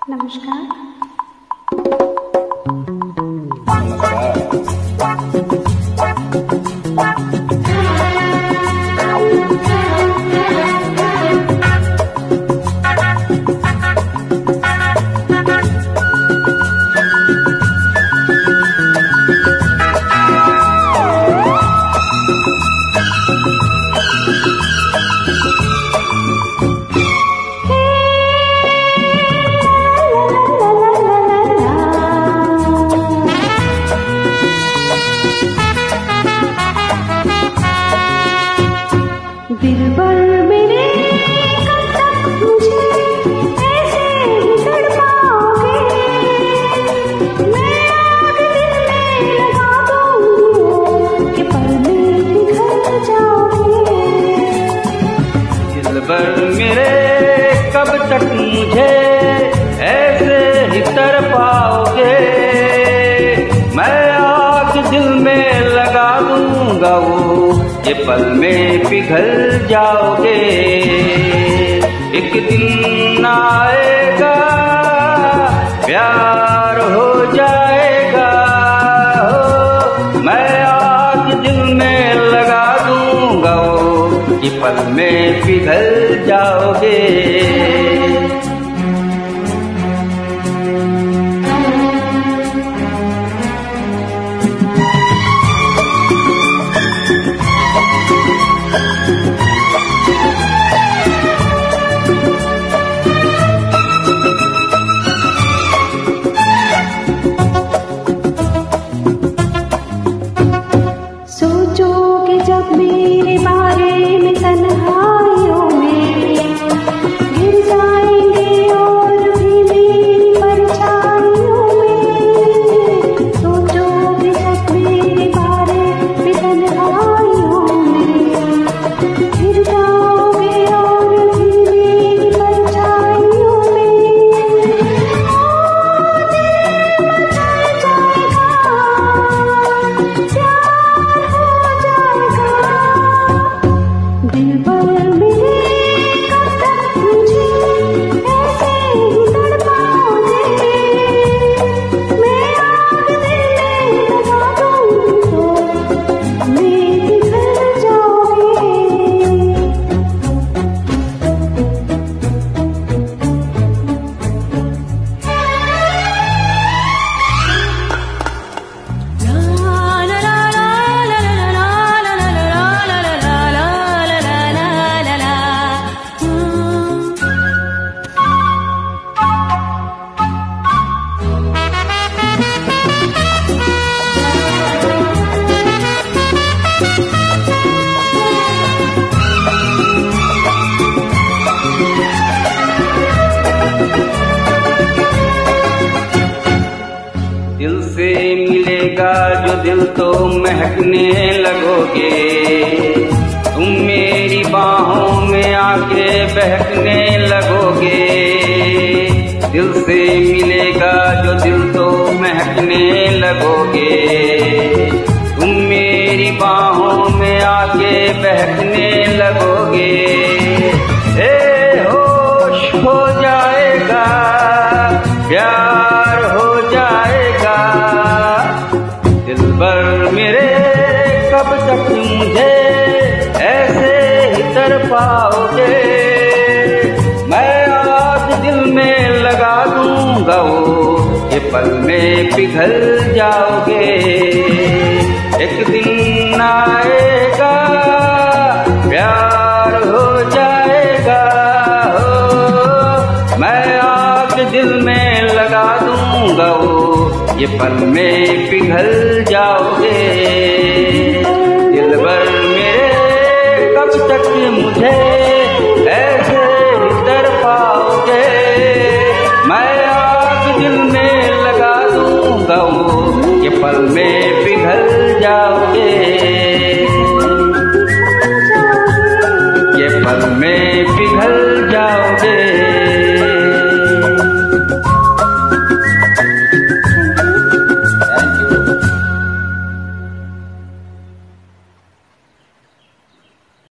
नमस्कार। दिलबर मेरे कब तक मुझे ऐसे ही तड़पाओगे। मैं आग दिल में लगा दूंगी कि पल में पिघल जाओगे। दिलबर मेरे कब तक मुझे ऐसे ही तड़पाओगे। मैं आग दिल में लगा दूंगा वो ये पल में पिघल जाओगे। एक दिन आएगा प्यार हो जाएगा। मैं आग दिल में लगा दूंगा वो ये पल में पिघल जाओगे। सोचोगे जब मेरे बारे में तन्हाइयों में गिर जाएंगे और भी मेरी परछाइयों में। सोचोगे जब मेरे बारे में तन्हाइयों में गिर जाओगे और भी मेरी परछाइयों में। दिलबर मेरे कब तक मुझे ऐसे ही तड़पाओगे। मैं आग दिल में लगा दूंगी तो मैं पिघल जाओगे। दिल से मिलेगा जो दिल तो महकने लगोगे। तुम मेरी बाहों में आके बहकने लगोगे। दिल से मिलेगा जो दिल तो महकने लगोगे। तुम मेरी बाहों में आके बहकने लगोगे। होश हो जाएगा प्यार हो जाएगा। दिलबर मेरे कब तक मुझे ऐसे ही तड़पाओगे। मैं आग दिल में लगा दूंगा वो ये पल में पिघल जाओगे। एक दिन आएगा प्यार हो जाएगा। मैं आग दिल में लगा दूंगा वो ये पल में पिघल जाओगे। दिलबर मेरे कब तक मुझे ऐसे ही तड़पाओगे। मैं आग दिल में लगा दूंगा वो ये पल में पिघल जाओगे। ये पल में